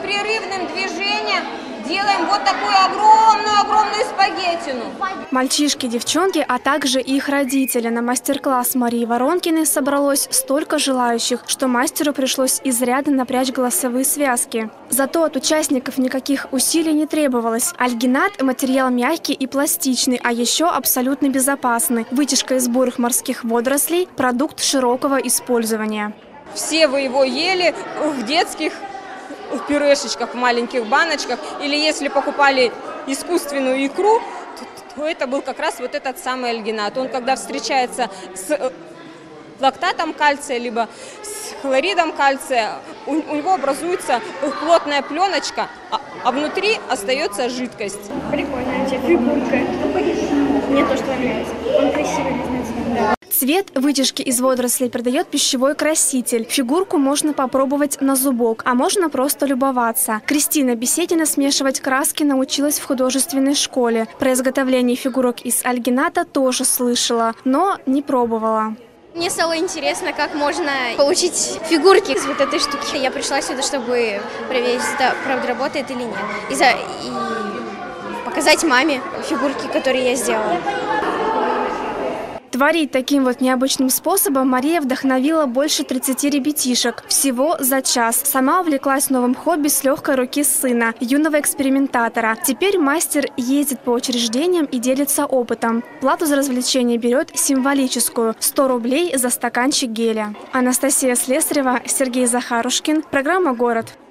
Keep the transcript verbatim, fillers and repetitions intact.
непрерывным движением делаем вот такую огромную-огромную спагеттину. Мальчишки, девчонки, а также их родители. На мастер-класс Марии Воронкиной собралось столько желающих, что мастеру пришлось изрядно напрячь голосовые связки. Зато от участников никаких усилий не требовалось. Альгинат – материал мягкий и пластичный, а еще абсолютно безопасный. Вытяжка из бурых морских водорослей – продукт широкого использования. Все вы его ели в детских в пюрешечках, в маленьких баночках. Или если покупали искусственную икру, то, то это был как раз вот этот самый альгинат. Он когда встречается с лактатом кальция, либо с хлоридом кальция, у, у него образуется плотная пленочка, а, а внутри остается жидкость. Прикольная у тебя фигурка. Мне то, что нравится. Он красивый, не знаю. Цвет вытяжки из водорослей придает пищевой краситель. Фигурку можно попробовать на зубок, а можно просто любоваться. Кристина Беседина смешивать краски научилась в художественной школе. Про изготовление фигурок из альгината тоже слышала, но не пробовала. Мне стало интересно, как можно получить фигурки из вот этой штуки. Я пришла сюда, чтобы проверить, правда работает или нет. И, за... и показать маме фигурки, которые я сделала. Творить таким вот необычным способом Мария вдохновила больше тридцати ребятишек. Всего за час. Сама увлеклась новым хобби с легкой руки сына, юного экспериментатора. Теперь мастер ездит по учреждениям и делится опытом. Плату за развлечение берет символическую – сто рублей за стаканчик геля. Анастасия Слесарева, Сергей Захарушкин. Программа «Город».